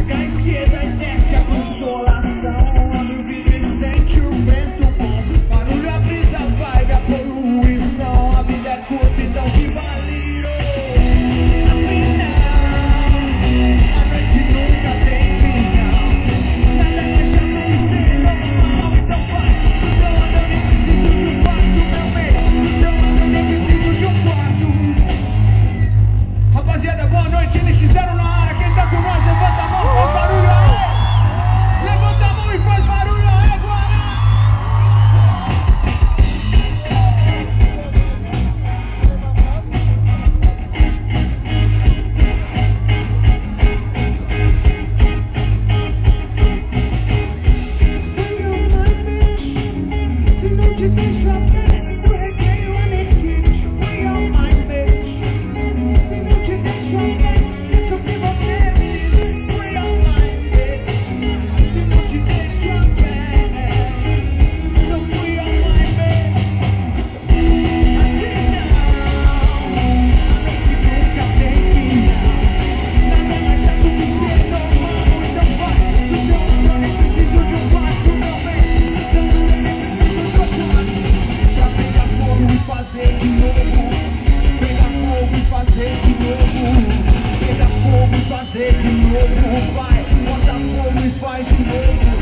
Pega a esquerda e desce a consolação. Abre o vidro e sente o vento bom. Barulho, a brisa, vibe, a poluição. A vida é curta, então viva lindo. Afinal, a noite nunca tem final. Nada deixa acontecer normal, então vai. No seu andar nem preciso de um quarto, meu bem. No seu andar nem preciso de um quarto. Rapaziada, boa noite, NX0 na área. Quem tá com nós, levanta a mão, faz barulho aí. Levanta a mão e faz barulho aí agora. Se não te deixo até o recreio é mesquite. Free on my bitch. Se não te deixo até, esqueça o que você disse. Free on my bitch. Se não te deixo até, so free on my bitch. Afinal, a noite nunca tem final. Nada mais chato que ser normal, então vai. No seu andar nem preciso de um quarto, meu bem. No seu andar nem preciso de um quarto. Pra pegar fogo e fazer de novo. Pegar fogo e fazer de novo. Pegar fogo e fazer de novo. Vai, bota fogo e faz de novo.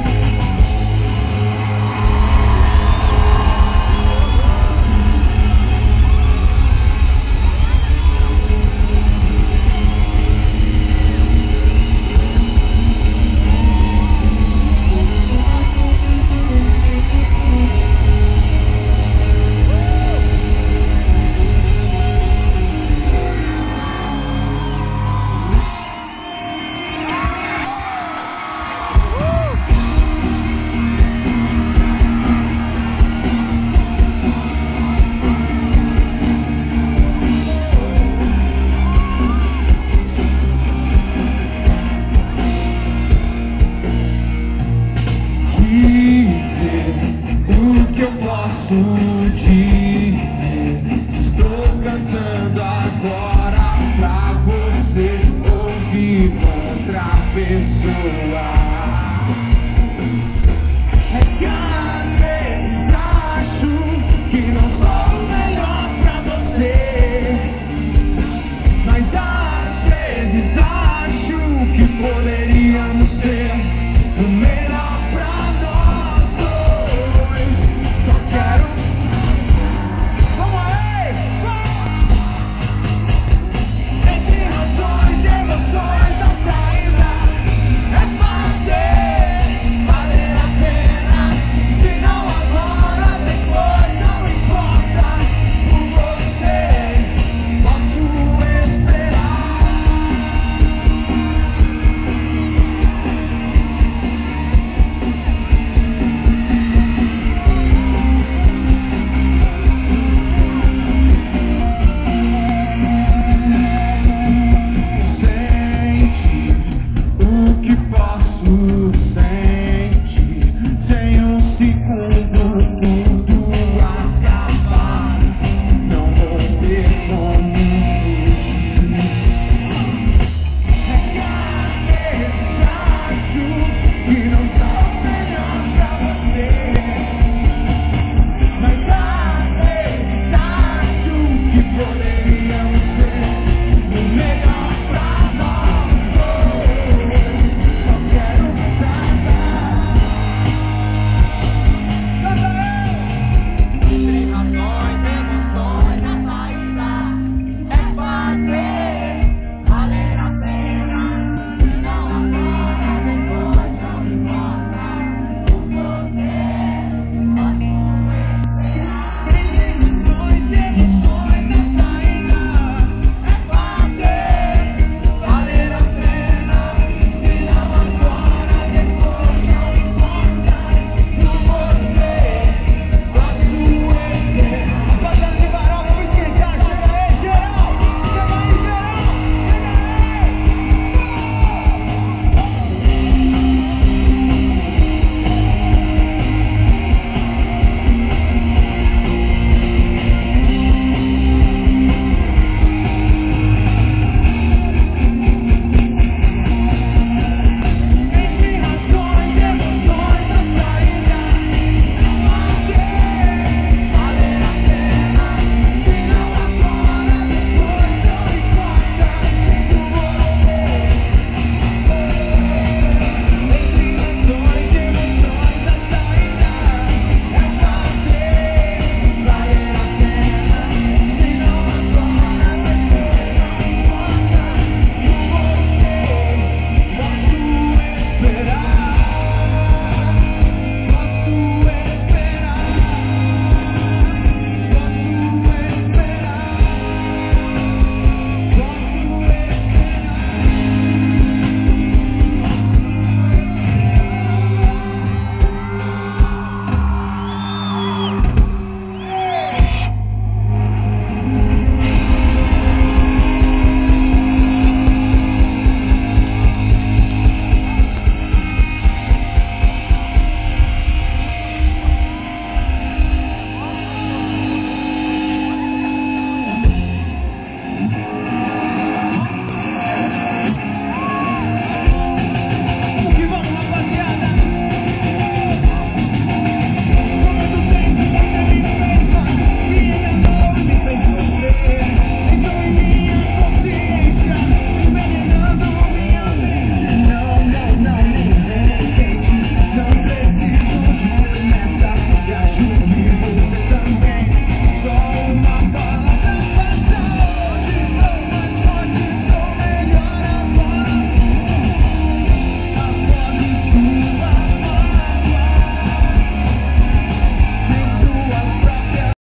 O que eu posso dizer? Se estou cantando agora pra você ouvir outra pessoa.